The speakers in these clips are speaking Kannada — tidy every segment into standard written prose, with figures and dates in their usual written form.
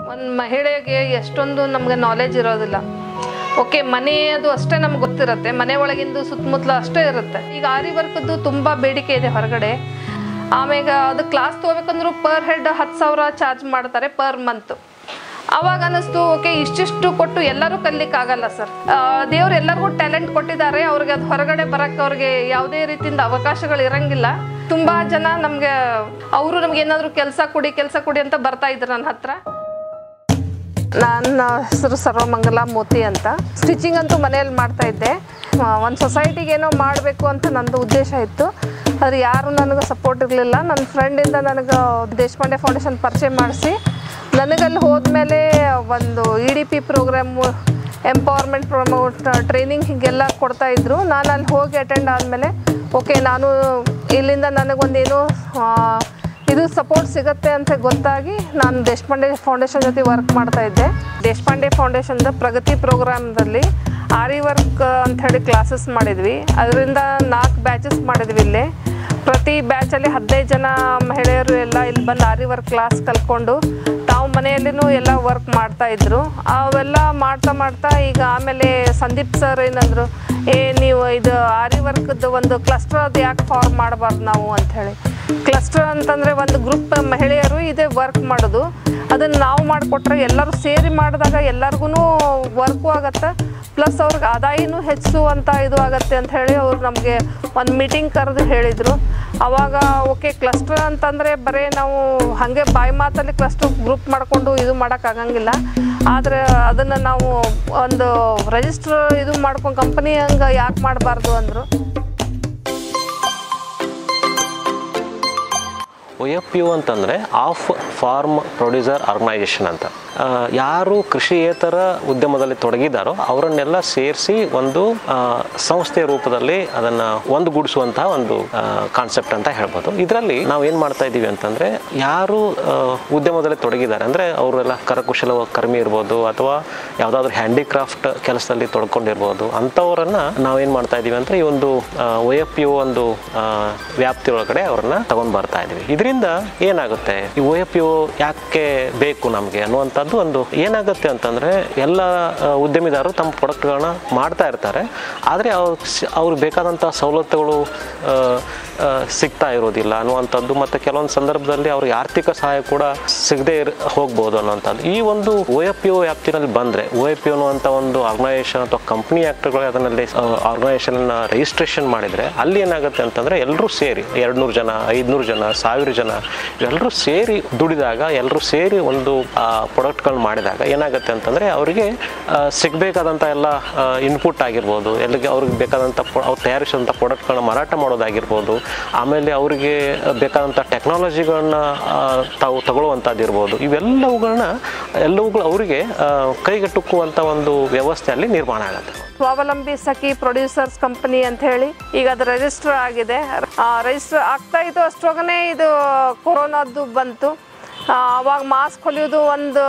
ಒಂದು ಮಹಿಳೆಗೆ ಎಷ್ಟೊಂದು ನಮಗೆ ನಾಲೆಜ್ ಇರೋದಿಲ್ಲ. ಓಕೆ, ಮನೆಯದು ಅಷ್ಟೇ ನಮ್ಗೆ ಗೊತ್ತಿರುತ್ತೆ, ಮನೆ ಒಳಗಿಂದು ಸುತ್ತಮುತ್ತಲ ಅಷ್ಟೇ ಇರುತ್ತೆ. ಈಗ ಆರಿ ವರ್ಕ್ದು ತುಂಬ ಬೇಡಿಕೆ ಇದೆ ಹೊರಗಡೆ. ಆಮೇಲೆ ಅದು ಕ್ಲಾಸ್ ತೊಗೋಬೇಕಂದ್ರೂ ಪರ್ ಹೆಡ್ 10,000 ಚಾರ್ಜ್ ಮಾಡ್ತಾರೆ ಪರ್ ಮಂತ್. ಅವಾಗ ಅನ್ನಿಸ್ತು, ಓಕೆ ಇಷ್ಟಿಷ್ಟು ಕೊಟ್ಟು ಎಲ್ಲರೂ ಕಲಿಲಿಕ್ಕಾಗಲ್ಲ ಸರ್. ದೇವ್ರು ಎಲ್ಲರಿಗೂ ಟ್ಯಾಲೆಂಟ್ ಕೊಟ್ಟಿದ್ದಾರೆ, ಅವ್ರಿಗೆ ಅದು ಹೊರಗಡೆ ಬರೋಕ್ಕೆ ಅವ್ರಿಗೆ ಯಾವುದೇ ರೀತಿಯಿಂದ ಅವಕಾಶಗಳು ಇರಂಗಿಲ್ಲ. ತುಂಬ ಜನ ನಮಗೆ ಅವರು ನಮ್ಗೆ ಏನಾದರೂ ಕೆಲಸ ಕೊಡಿ ಅಂತ ಬರ್ತಾ ಇದ್ರು ನನ್ನ ಹತ್ರ. ನನ್ನ ಹೆಸರು ಸರ್ವಮಂಗಲ ಮೋತಿ ಅಂತ. ಸ್ಟಿಚಿಂಗ್ ಅಂತೂ ಮನೆಯಲ್ಲಿ ಮಾಡ್ತಾ ಇದ್ದೆ. ಒಂದು ಸೊಸೈಟಿಗೆ ಏನೋ ಮಾಡಬೇಕು ಅಂತ ನಂದು ಉದ್ದೇಶ ಇತ್ತು. ಆದರೆ ಯಾರು ನನಗೆ ಸಪೋರ್ಟ್ ಇರಲಿಲ್ಲ. ನನ್ನ ಫ್ರೆಂಡಿಂದ ನನಗೆ ದೇಶಪಾಂಡೆ ಫೌಂಡೇಶನ್ ಪರಿಚಯ ಮಾಡಿಸಿ, ನನಗಲ್ಲಿ ಹೋದ್ಮೇಲೆ ಒಂದು EDP ಪ್ರೋಗ್ರಾಮು, ಎಂಪವರ್ಮೆಂಟ್ ಟ್ರೈನಿಂಗ್ ಹೀಗೆಲ್ಲ ಕೊಡ್ತಾಯಿದ್ರು. ನಾನು ಅಲ್ಲಿ ಹೋಗಿ ಅಟೆಂಡ್ ಆದಮೇಲೆ ಓಕೆ, ನಾನು ಇಲ್ಲಿಂದ ನನಗೊಂದೇನು ಇದು ಸಪೋರ್ಟ್ ಸಿಗುತ್ತೆ ಅಂತ ಗೊತ್ತಾಗಿ ನಾನು ದೇಶಪಾಂಡೆ ಫೌಂಡೇಶನ್ ಜೊತೆ ವರ್ಕ್ ಮಾಡ್ತಾಯಿದ್ದೆ. ದೇಶಪಾಂಡೆ ಫೌಂಡೇಶನ್ದ ಪ್ರಗತಿ ಪ್ರೋಗ್ರಾಮ್ದಲ್ಲಿ ಆರಿ ವರ್ಕ್ ಅಂಥೇಳಿ ಕ್ಲಾಸಸ್ ಮಾಡಿದ್ವಿ. ಅದರಿಂದ 4 ಬ್ಯಾಚಸ್ ಮಾಡಿದ್ವಿ. ಇಲ್ಲೇ ಪ್ರತಿ ಬ್ಯಾಚಲ್ಲಿ 15 ಜನ ಮಹಿಳೆಯರು ಎಲ್ಲ ಇಲ್ಲಿ ಬಂದು ಆರಿ ವರ್ಕ್ ಕ್ಲಾಸ್ ಕಲ್ತ್ಕೊಂಡು ತಾವು ಮನೆಯಲ್ಲಿನೂ ಎಲ್ಲ ವರ್ಕ್ ಮಾಡ್ತಾಯಿದ್ರು. ಅವೆಲ್ಲ ಮಾಡ್ತಾ ಈಗ ಆಮೇಲೆ ಸಂದೀಪ್ ಸರ್ ಏನಂದರು, ನೀವು ಇದು ಆರಿ ವರ್ಕ್ದು ಒಂದು ಕ್ಲಸ್ಟರ್ ಅದು ಯಾಕೆ ಫಾರ್ಮ್ ಮಾಡಬಾರ್ದು ನಾವು ಅಂಥೇಳಿ. ಕ್ಲಸ್ಟರ್ ಅಂತಂದರೆ ಒಂದು ಗ್ರೂಪ್ ಮಹಿಳೆಯರು ಇದೇ ವರ್ಕ್ ಮಾಡೋದು, ಅದನ್ನು ನಾವು ಮಾಡಿಕೊಟ್ರೆ ಎಲ್ಲರೂ ಸೇರಿ ಮಾಡಿದಾಗ ಎಲ್ಲರಿಗೂ ವರ್ಕು ಆಗುತ್ತೆ, ಪ್ಲಸ್ ಅವ್ರಿಗೆ ಆದಾಯನೂ ಹೆಚ್ಚುವಂಥ ಇದು ಆಗುತ್ತೆ ಅಂತ ಹೇಳಿ ಅವ್ರು ನಮಗೆ ಒಂದು ಮೀಟಿಂಗ್ ಕರೆದು ಹೇಳಿದರು. ಆವಾಗ ಓಕೆ, ಕ್ಲಸ್ಟರ್ ಅಂತಂದರೆ ಬರೀ ನಾವು ಹಾಗೆ ಬಾಯಿ ಮಾತಲ್ಲಿ ಕ್ಲಸ್ಟರ್ ಗ್ರೂಪ್ ಮಾಡಿಕೊಂಡು ಇದು ಮಾಡೋಕ್ಕಾಗಂಗಿಲ್ಲ. ಆದರೆ ಅದನ್ನು ನಾವು ಒಂದು ರಿಜಿಸ್ಟ್ರ್ ಇದು ಮಾಡ್ಕೊಂಡು ಕಂಪ್ನಿ ಹಂಗೆ ಯಾಕೆ ಮಾಡಬಾರ್ದು ಅಂದರು. OFPO ಅಂತಂದರೆ ಆಫ್ ಫಾರ್ಮ್ ಪ್ರೊಡ್ಯೂಸರ್ ಆರ್ಗನೈಜೇಷನ್ ಅಂತ. ಯಾರು ಕೃಷಿಯೇತರ ಉದ್ಯಮದಲ್ಲಿ ತೊಡಗಿದ್ದಾರೋ ಅವರನ್ನೆಲ್ಲ ಸೇರಿಸಿ ಒಂದು ಸಂಸ್ಥೆಯ ರೂಪದಲ್ಲಿ ಅದನ್ನು ಒಂದುಗೂಡಿಸುವಂತಹ ಒಂದು ಕಾನ್ಸೆಪ್ಟ್ ಅಂತ ಹೇಳ್ಬೋದು. ಇದರಲ್ಲಿ ನಾವು ಏನು ಮಾಡ್ತಾ ಇದ್ದೀವಿ ಅಂತಂದರೆ, ಯಾರು ಉದ್ಯಮದಲ್ಲಿ ತೊಡಗಿದ್ದಾರೆ ಅಂದರೆ ಅವರೆಲ್ಲ ಕರಕುಶಲ ಕರ್ಮಿ ಇರ್ಬೋದು ಅಥವಾ ಯಾವುದಾದ್ರೂ ಹ್ಯಾಂಡಿಕ್ರಾಫ್ಟ್ ಕೆಲಸದಲ್ಲಿ ತೊಡ್ಕೊಂಡಿರ್ಬೋದು, ಅಂಥವರನ್ನು ನಾವೇನು ಮಾಡ್ತಾ ಇದ್ದೀವಿ ಅಂದರೆ ಈ ಒಂದು OFPO ಒಂದು ವ್ಯಾಪ್ತಿಯೊಳಗಡೆ ಅವ್ರನ್ನ ತಗೊಂಡು ಬರ್ತಾ ಇದ್ದೀವಿ. ಇದರಿಂದ ಏನಾಗುತ್ತೆ, ಈ OFPO ಯಾಕೆ ಬೇಕು ನಮಗೆ ಅನ್ನುವಂಥದ್ದು ಒಂದು ಏನಾಗುತ್ತೆ ಅಂತಂದರೆ, ಎಲ್ಲ ಉದ್ಯಮಿದಾರರು ತಮ್ಮ ಪ್ರಾಡಕ್ಟ್ಗಳನ್ನ ಮಾಡ್ತಾ ಇರ್ತಾರೆ, ಆದರೆ ಅವ್ರಿಗೆ ಬೇಕಾದಂಥ ಸವಲತ್ತುಗಳು ಸಿಗ್ತಾ ಇರೋದಿಲ್ಲ ಅನ್ನುವಂಥದ್ದು, ಮತ್ತು ಕೆಲವೊಂದು ಸಂದರ್ಭದಲ್ಲಿ ಅವ್ರಿಗೆ ಆರ್ಥಿಕ ಸಹಾಯ ಕೂಡ ಸಿಗದೆ ಹೋಗ್ಬೋದು ಅನ್ನುವಂಥದ್ದು. ಈ ಒಂದು OFPO ವ್ಯಾಪ್ತಿನಲ್ಲಿ ಬಂದರೆ, OFPO ಅನ್ನುವಂಥ ಒಂದು ಆರ್ಗನೈಸೇಷನ್ ಅಥವಾ ಕಂಪ್ನಿ ಆ್ಯಕ್ಟ್ಗಳು ಅದರಲ್ಲಿ ಆರ್ಗನೈಸೇಷನ್ನ ರಿಜಿಸ್ಟ್ರೇಷನ್ ಮಾಡಿದರೆ ಅಲ್ಲಿ ಏನಾಗುತ್ತೆ ಅಂತಂದರೆ, ಎಲ್ಲರೂ ಸೇರಿ 200 ಜನ, 500 ಜನ, 1000 ಜನ ಎಲ್ಲರೂ ಸೇರಿ ದುಡಿದಾಗ, ಎಲ್ಲರೂ ಸೇರಿ ಒಂದು ಪ್ರಾಡಕ್ಟ್ಗಳನ್ನ ಮಾಡಿದಾಗ ಏನಾಗುತ್ತೆ ಅಂತಂದರೆ, ಅವರಿಗೆ ಸಿಗಬೇಕಾದಂಥ ಎಲ್ಲ ಇನ್ಪುಟ್ ಆಗಿರ್ಬೋದು, ಎಲ್ಲಿಗೆ ಅವ್ರಿಗೆ ಬೇಕಾದಂಥ ಅವ್ರು ತಯಾರಿಸಿದಂಥ ಪ್ರಾಡಕ್ಟ್ಗಳನ್ನ ಮಾರಾಟ ಮಾಡೋದಾಗಿರ್ಬೋದು, ಆಮೇಲೆ ಅವರಿಗೆ ಬೇಕಾದಂಥ ಟೆಕ್ನಾಲಜಿಗಳನ್ನ ತಾವು ತಗೊಳ್ಳುವಂಥದ್ದು ಇರ್ಬೋದು, ಎಲ್ಲವುಗಳು ಅವರಿಗೆ ಕೈಗೆಟುಕುವಂಥ ಒಂದು ವ್ಯವಸ್ಥೆ ಅಲ್ಲಿ ನಿರ್ಮಾಣ ಆಗುತ್ತೆ. ಸ್ವಾವಲಂಬಿ ಸಖಿ ಪ್ರೊಡ್ಯೂಸರ್ಸ್ ಕಂಪನಿ ಅಂತ ಹೇಳಿ ಈಗ ಅದು ರಿಜಿಸ್ಟರ್ ಆಗಿದೆ. ರಿಜಿಸ್ಟರ್ ಆಗ್ತಾ ಇತ್ತು ಅಷ್ಟೊಳಗನೆ ಇದು ಕೊರೋನಾದ್ದು ಬಂತು. ಅವಾಗ ಮಾಸ್ಕ್ ಹೊಲಿಯೋದು ಒಂದು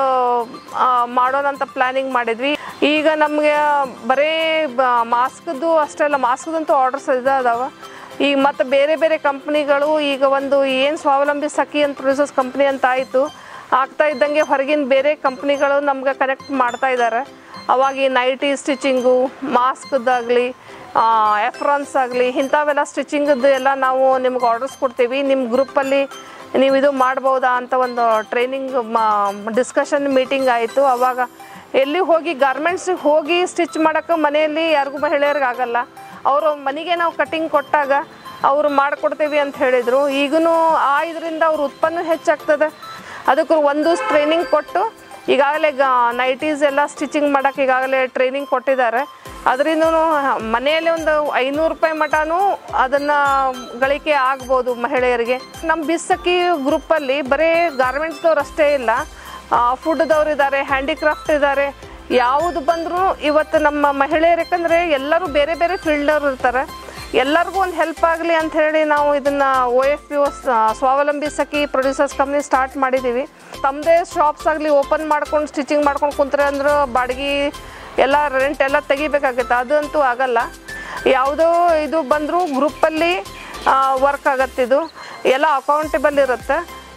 ಮಾಡೋಣಂತ ಪ್ಲ್ಯಾನಿಂಗ್ ಮಾಡಿದ್ವಿ. ಈಗ ನಮಗೆ ಬರೀ ಮಾಸ್ಕ್ದು ಅಷ್ಟೇ ಅಲ್ಲ, ಮಾಸ್ಕ್ದಂತೂ ಆರ್ಡರ್ಸ್ ಅದಾವ. ಈಗ ಮತ್ತು ಬೇರೆ ಬೇರೆ ಕಂಪ್ನಿಗಳು ಈಗ ಒಂದು ಏನು ಸ್ವಾವಲಂಬಿ ಸಖಿ ಅಂತ ಪ್ರೊಡ್ಯೂಸರ್ಸ್ ಕಂಪ್ನಿ ಅಂತ ಆಯಿತು, ಆಗ್ತಾ ಇದ್ದಂಗೆ ಹೊರಗಿನ ಬೇರೆ ಕಂಪ್ನಿಗಳು ನಮ್ಗೆ ಕನೆಕ್ಟ್ ಮಾಡ್ತಾ ಇದ್ದಾರೆ. ಅವಾಗ ಈ ನೈಟಿ ಸ್ಟಿಚಿಂಗು, ಮಾಸ್ಕ್ದಾಗಲಿ, ಎಫ್ರಾನ್ಸ್ ಆಗಲಿ, ಇಂಥವೆಲ್ಲ ಸ್ಟಿಚಿಂಗದ್ದು ಎಲ್ಲ ನಾವು ನಿಮ್ಗೆ ಆರ್ಡರ್ಸ್ ಕೊಡ್ತೀವಿ, ನಿಮ್ಮ ಗ್ರೂಪಲ್ಲಿ ನೀವು ಇದು ಮಾಡ್ಬೋದಾ ಅಂತ ಒಂದು ಟ್ರೈನಿಂಗ್ ಡಿಸ್ಕಷನ್ ಮೀಟಿಂಗ್ ಆಯಿತು. ಅವಾಗ ಎಲ್ಲಿ ಹೋಗಿ ಗಾರ್ಮೆಂಟ್ಸಿಗೆ ಹೋಗಿ ಸ್ಟಿಚ್ ಮಾಡೋಕ್ಕೆ ಮನೆಯಲ್ಲಿ ಯಾರಿಗೂ ಮಹಿಳೆಯರಿಗೆ ಆಗಲ್ಲ. ಅವರು ಮನೆಗೆ ನಾವು ಕಟ್ಟಿಂಗ್ ಕೊಟ್ಟಾಗ ಅವರು ಮಾಡಿಕೊಡ್ತೀವಿ ಅಂತ ಹೇಳಿದರು. ಈಗೂ ಇದರಿಂದ ಅವ್ರ ಉತ್ಪನ್ನ ಹೆಚ್ಚಾಗ್ತದೆ. ಅದಕ್ಕೆ ಒಂದು ಟ್ರೈನಿಂಗ್ ಕೊಟ್ಟು ಈಗಾಗಲೇ ನೈಟೀಸ್ ಎಲ್ಲ ಸ್ಟಿಚಿಂಗ್ ಮಾಡೋಕ್ಕೆ ಈಗಾಗಲೇ ಟ್ರೈನಿಂಗ್ ಕೊಟ್ಟಿದ್ದಾರೆ. ಅದರಿಂದ ಮನೆಯಲ್ಲಿ ಒಂದು 500 ರೂಪಾಯಿ ಮಟನೂ ಅದನ್ನು ಗಳಿಕೆ ಆಗ್ಬೋದು ಮಹಿಳೆಯರಿಗೆ. ನಮ್ಮ ಬಿಸಖಿ ಗ್ರೂಪಲ್ಲಿ ಬರೀ ಗಾರ್ಮೆಂಟ್ಸ್ದವ್ರು ಅಷ್ಟೇ ಇಲ್ಲ, ಫುಡ್ದವ್ರು ಇದ್ದಾರೆ, ಹ್ಯಾಂಡಿಕ್ರಾಫ್ಟ್ ಇದ್ದಾರೆ, ಯಾವುದು ಬಂದರೂ ಇವತ್ತು ನಮ್ಮ ಮಹಿಳೆಯರು, ಯಾಕಂದರೆ ಎಲ್ಲರೂ ಬೇರೆ ಬೇರೆ ಫೀಲ್ಡವ್ರು ಇರ್ತಾರೆ, ಎಲ್ಲರಿಗೂ ಒಂದು ಹೆಲ್ಪ್ ಆಗಲಿ ಅಂತ ಹೇಳಿ ನಾವು ಇದನ್ನು OFPO ಸ್ವಾವಲಂಬಿ ಸಖಿ ಪ್ರೊಡ್ಯೂಸರ್ಸ್ ಕಂಪ್ನಿ ಸ್ಟಾರ್ಟ್ ಮಾಡಿದ್ದೀವಿ. ತಮ್ಮದೇ ಶಾಪ್ಸ್ ಆಗಲಿ ಓಪನ್ ಮಾಡ್ಕೊಂಡು ಸ್ಟಿಚಿಂಗ್ ಮಾಡ್ಕೊಂಡು ಕುಂತ್ರೆ ಅಂದ್ರೆ ಬಾಡಿಗೆ ಎಲ್ಲ ರೆಂಟ್ ಎಲ್ಲ ತೆಗಿಬೇಕಾಗುತ್ತೆ, ಅದಂತೂ ಆಗಲ್ಲ. ಯಾವುದೋ ಇದು ಬಂದರೂ ಗ್ರೂಪಲ್ಲಿ ವರ್ಕ್ ಆಗತ್ತಿದು, ಎಲ್ಲ ಅಕೌಂಟೇಬಲ್ ಇರುತ್ತೆ.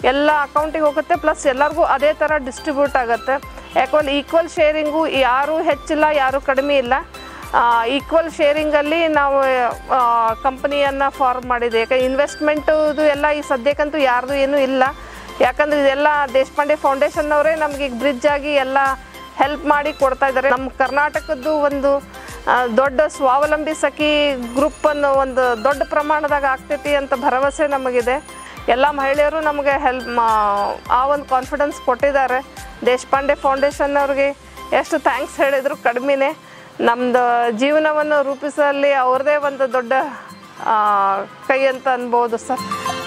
ಎಲ್ಲ ಅಕೌಂಟಿಗೆ ಹೋಗುತ್ತೆ, ಪ್ಲಸ್ ಎಲ್ಲರಿಗೂ ಅದೇ ಥರ ಡಿಸ್ಟ್ರಿಬ್ಯೂಟ್ ಆಗುತ್ತೆ. ಯಾಕಂದ್ರೆ ಈಕ್ವಲ್ ಶೇರಿಂಗು, ಯಾರೂ ಹೆಚ್ಚಿಲ್ಲ ಯಾರೂ ಕಡಿಮೆ ಇಲ್ಲ, ಈಕ್ವಲ್ ಶೇರಿಂಗಲ್ಲಿ ನಾವು ಕಂಪನಿಯನ್ನು ಫಾರ್ಮ್ ಮಾಡಿದೆ. ಯಾಕಂದ್ರೆ ಇನ್ವೆಸ್ಟ್ಮೆಂಟು ಎಲ್ಲ ಈ ಸದ್ಯಕ್ಕಂತೂ ಯಾರ್ದು ಏನೂ ಇಲ್ಲ. ಯಾಕಂದರೆ ಇದೆಲ್ಲ ದೇಶಪಾಂಡೆ ಫೌಂಡೇಶನ್ನವರೇ ನಮಗೆ ಈಗ ಬ್ರಿಡ್ಜ್ ಆಗಿ ಎಲ್ಲ ಹೆಲ್ಪ್ ಮಾಡಿ ಕೊಡ್ತಾ ಇದ್ದಾರೆ. ನಮ್ಮ ಕರ್ನಾಟಕದ್ದು ಒಂದು ದೊಡ್ಡ ಸ್ವಾವಲಂಬಿ ಸಖಿ ಗ್ರೂಪನ್ನು ಒಂದು ದೊಡ್ಡ ಪ್ರಮಾಣದಾಗ ಆಗ್ತೈತಿ ಅಂತ ಭರವಸೆ ನಮಗಿದೆ. ಎಲ್ಲ ಮಹಿಳೆಯರು ನಮಗೆ ಆ ಒಂದು ಕಾನ್ಫಿಡೆನ್ಸ್ ಕೊಟ್ಟಿದ್ದಾರೆ. ದೇಶಪಾಂಡೆ ಫೌಂಡೇಶನ್ ಅವ್ರಿಗೆ ಎಷ್ಟು ಥ್ಯಾಂಕ್ಸ್ ಹೇಳಿದ್ರು ಕಡಿಮೆನೇ. ನಮ್ಮದು ಜೀವನವನ್ನು ರೂಪಿಸಲಿ ಅವ್ರದ್ದೇ ಒಂದು ದೊಡ್ಡ ಕೈ ಅಂತ ಅನ್ಬೋದು ಸರ್.